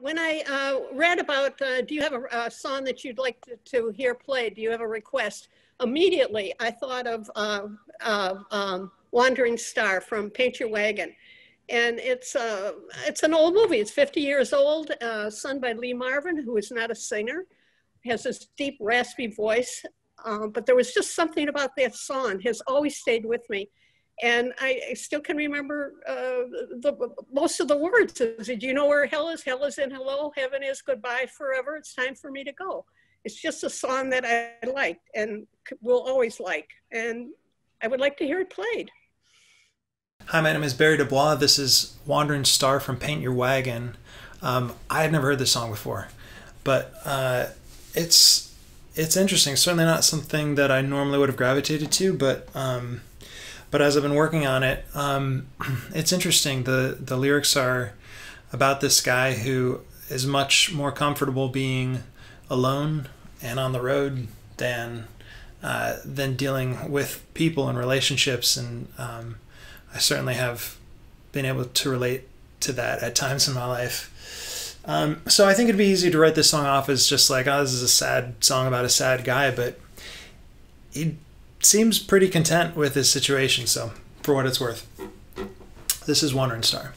When I read about, do you have a song that you'd like to hear played? Do you have a request? Immediately, I thought of Wandering Star from Paint Your Wagon. And it's an old movie. It's 50 years old, sung by Lee Marvin, who is not a singer, has this deep, raspy voice. But there was just something about that song has always stayed with me. And I still can remember most of the words. Do you know where hell is? Hell is in hello, heaven is goodbye forever. It's time for me to go. It's just a song that I liked and will always like. And I would like to hear it played. Hi, my name is Barry Dubois. This is Wandering Star from Paint Your Wagon. I had never heard this song before, but it's interesting. Certainly not something that I normally would have gravitated to, but as I've been working on it, it's interesting. The lyrics are about this guy who is much more comfortable being alone and on the road than dealing with people and relationships, and I certainly have been able to relate to that at times in my life. So I think it'd be easy to write this song off as just like, oh, this is a sad song about a sad guy, but he seems pretty content with his situation, so for what it's worth. This is Wandering Star.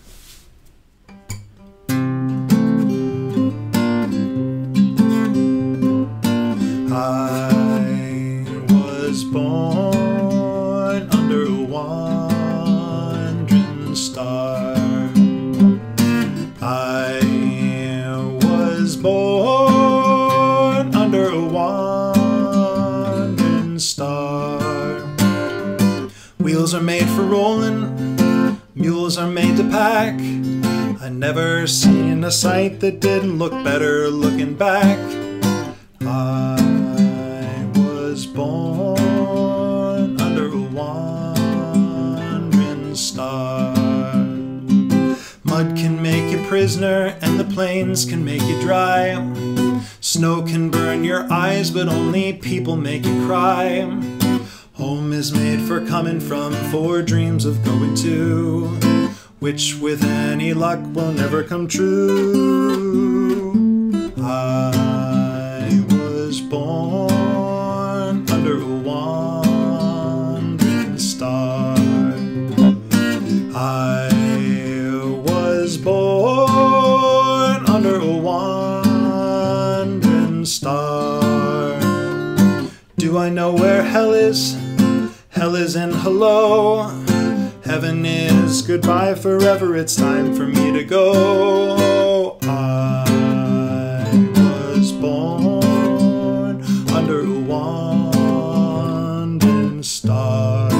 I was born under a wandering star. I was born under a wandering star. Wheels are made for rolling, mules are made to pack. I never seen a sight that didn't look better looking back. I was born under a wandering star. Mud can make you prisoner and the plains can make you dry. Snow can burn your eyes but only people make you cry. Home is made for coming from, for dreams of going to, which with any luck will never come true. I was born under a wandering star. I was born under a wandering star. Do I know where hell is? Hell is in hello. Heaven is goodbye forever. It's time for me to go. I was born under a wandering star.